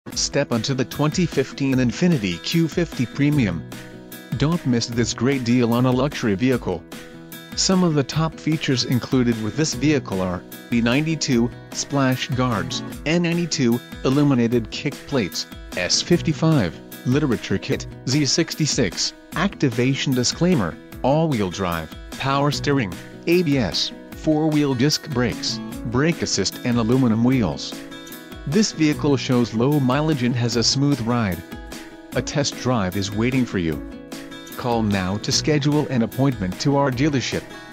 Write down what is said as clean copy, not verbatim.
Step onto the 2015 Infiniti Q50 Premium. Don't miss this great deal on a luxury vehicle. Some of the top features included with this vehicle are B92 splash guards, N92 illuminated kick plates, S55 literature kit, Z66 activation disclaimer, all-wheel drive, power steering, ABS, 4-wheel disc brakes, brake assist and aluminum wheels. This vehicle shows low mileage and has a smooth ride. A test drive is waiting for you. Call now to schedule an appointment to our dealership.